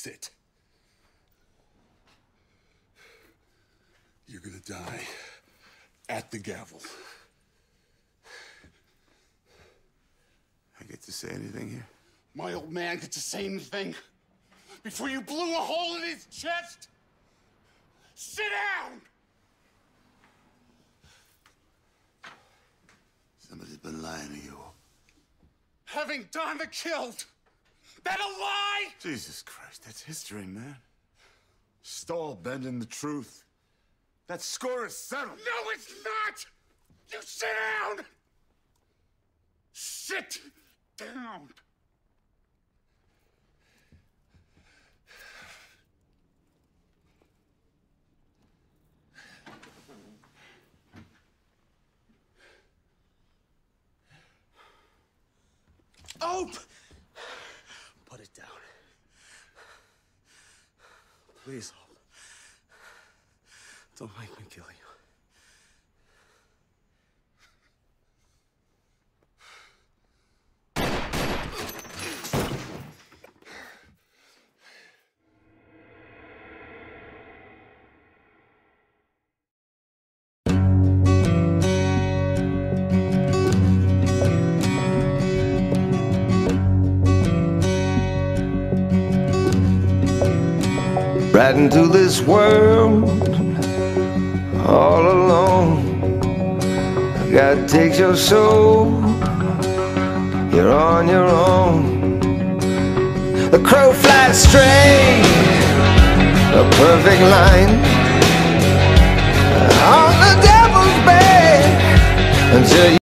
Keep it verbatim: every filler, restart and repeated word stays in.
Sit. You're gonna die at the gavel. I get to say anything here? My old man gets to say anything before you blew a hole in his chest? Sit down! Somebody's been lying to you. Having Donna killed. That a lie? Jesus Christ, that's history, man. Stahl bending the truth. That score is settled. No, it's not! You sit down! Sit down! Ope! Put it down. Please, Hope. Don't make me kill you. Right into this world all alone. God takes your soul, you're on your own. The crow flies straight, a perfect line on the devil's bed until you